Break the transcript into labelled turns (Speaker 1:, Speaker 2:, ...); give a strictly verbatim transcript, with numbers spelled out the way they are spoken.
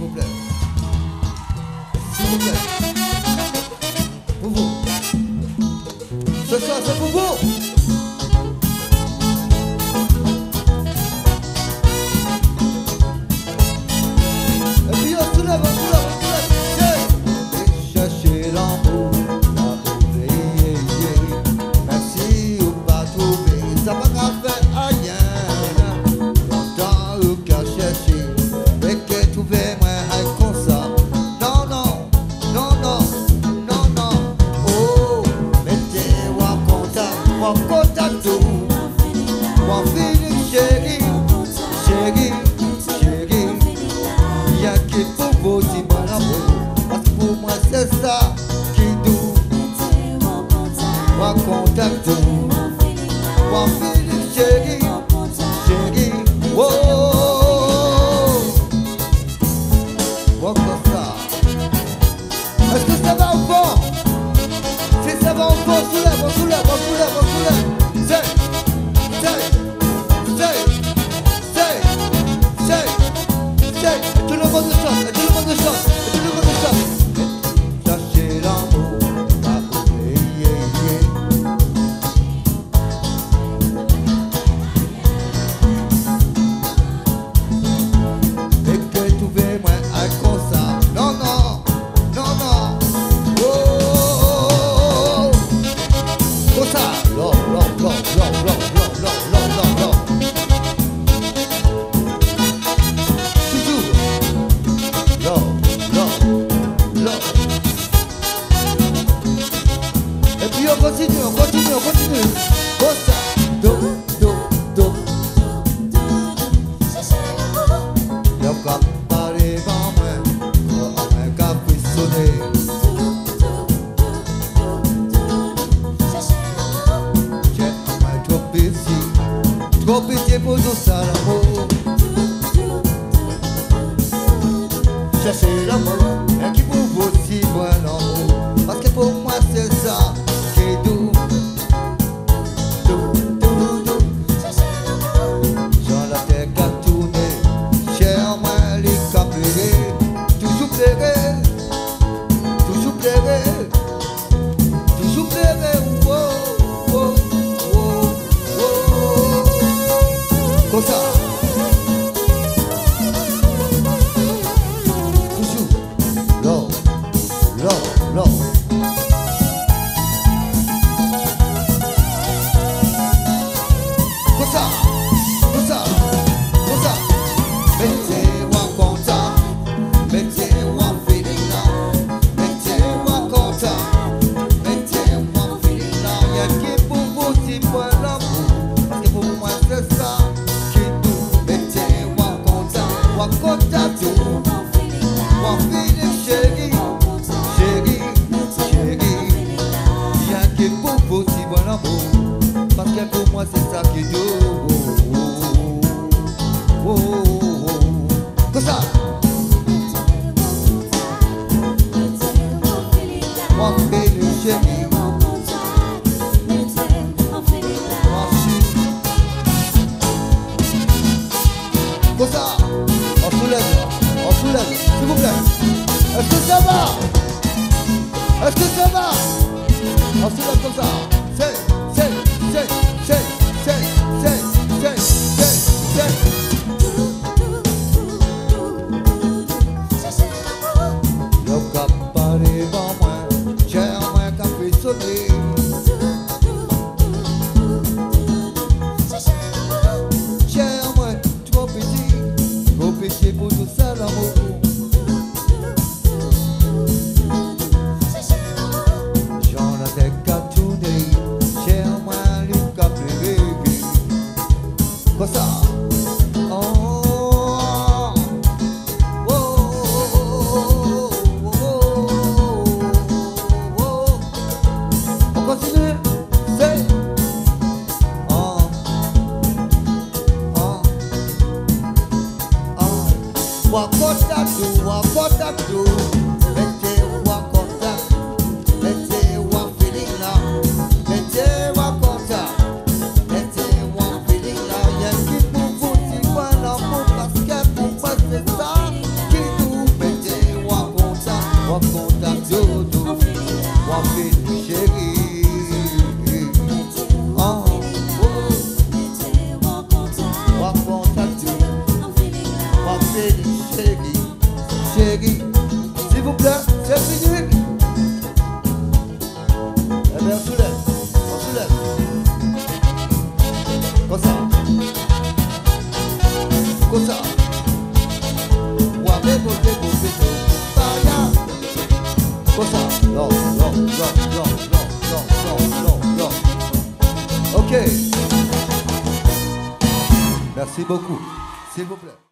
Speaker 1: vous plaît. S'il vous plaît. Pour vous. Ce soir, c'est pour vous. Et puis on soulève, on soulève, on soulève. J'ai cherché l'amour, la trouvé, merci ou pas trouvé, ça va pas faire rien. Longtemps ou qu'à chercher, et que trouver moi comme ça. Non, non, non, non, non, non. Oh, mettez-moi en contact, en contact tout. Mon fini chéri, chéri, chéri. Y'a qui pour vous si bon amour. Parce que pour moi c'est ça qui doux. Mon contact tout. Mon fini chéri, chéri. Oh, oh comme ça. Est-ce que ça va au fond? Si ça va au fond, on soulève, on soulève, on soulève, on soulève. C'est, c'est, c'est, c'est, c'est, c'est. Et tout le monde chante, et tout le monde chante, et tout le monde chante. Cherchez l'amour, pas oublier. Et que trouvez-moi un comme ça. Non, non, non, non. Oh, oh, oh, oh. Comme ça. Love, love, love, love, love, love, love, love, love, love. Toujours. Love, love, love. Et puis on continue, on continue, on continue. Comme ça. Do, do, do. Y'a qu'à parler devant moi, y'a qu'à frissonner. J'ai un main trop petit, trop petit pour tout ça l'amour. Cherchez l'amour, et qui pour vous si bon l'amour. Parce que pour moi c'est ça qui est doux. Doux, doux, doux. J'en la tête qu'à tourner, cher moi les qu'à pleurer. Toujours pleurer, toujours pleurer, toujours pleurer. Oh, oh, oh, oh. Comme ça. Toujours. Love, love, love. Comme ça, comme ça, comme ça. Mettez-moi en contact, mettez-moi en feeling now. Mettez-moi en contact, mettez-moi en feeling now. Y'a qui pour vous si bon l'amour. Parce que pour moi c'est ça qui tout. Mettez-moi en contact, en contact tout. Mon feeling chéri, chéri, chéri. Y'a qui pour vous si bon l'amour. Parce que pour moi c'est ça qui doux. Oh, oh, oh, oh. Comme ça. Mon feeling chéri, mon chéri. Comme ça. On soulève, on soulève, s'il vous plaît. Est-ce que ça va? Est-ce que ça va? On soulève comme ça. C'est, c'est, c'est, c'est, c'est, c'est, c'est, c'est, c'est. Y'a qu'à parler devant moi, j'ai un moins qu'à frissonner. J'ai un moins trop petit, trop petit pour tout ça l'amour. J'en ai des qu'à tourner, j'ai un moins lui qu'à pleurer. Comme ça. Oh, oh, oh, oh, oh, oh, oh. On continue. C'est. Oh, oh, oh. Walk contact, walk contact, mettez-moi contact, mettez-moi feeling now, mettez-moi contact, mettez-moi feeling now. Y'a qui pour vous si bon l'amour parce que pour moi c'est ça qui nous chérie, chérie, chérie. S'il vous plaît, c'est fini. Eh bien, on soulève, on soulève. Comme ça. Comme ça. Ouah, côté, côté, baya. Comme ça. Non, non, non, non, non, non, non, non, non. Ok. Merci beaucoup. S'il vous plaît.